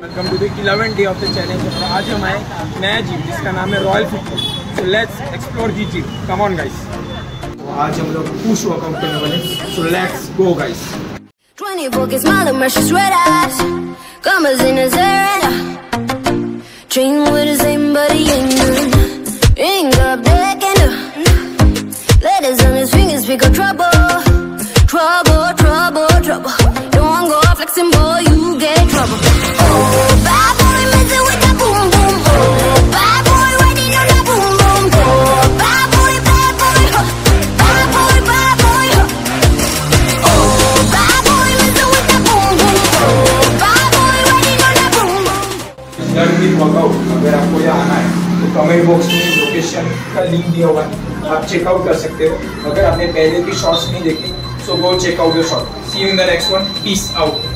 Welcome to the 11th day of the challenge. और आज हम आए नया जिम जिसका नाम है royal fitness. So let's explore the gym, come on guys. तो आज हम लोग पुश वर्कआउट करने वाले, सो लेट्स गो गाइस। 24 के smile and mercy sweat eyes, commas in his hair and train with the same but he ain't none. Ain't got black and letters on his fingers pick up trouble, trouble, trouble, trouble. Don't go flexing boy, you get trouble. Oh, bad boy messing with that boom boom. Oh, bad boy riding on that boom boom. Oh, bad boy, bad boy, huh. Bad boy, bad boy, huh. Oh, bad boy messing with that boom boom. Oh, bad boy riding on that boom boom. Workout अगर आपको यहाँ आना है तो comment box में location का link दिया हुआ है, आप चेकआउट कर सकते हो। अगर आपने पहले की शॉर्ट्स नहीं देखी so go check out your short. See you in the next one, peace out.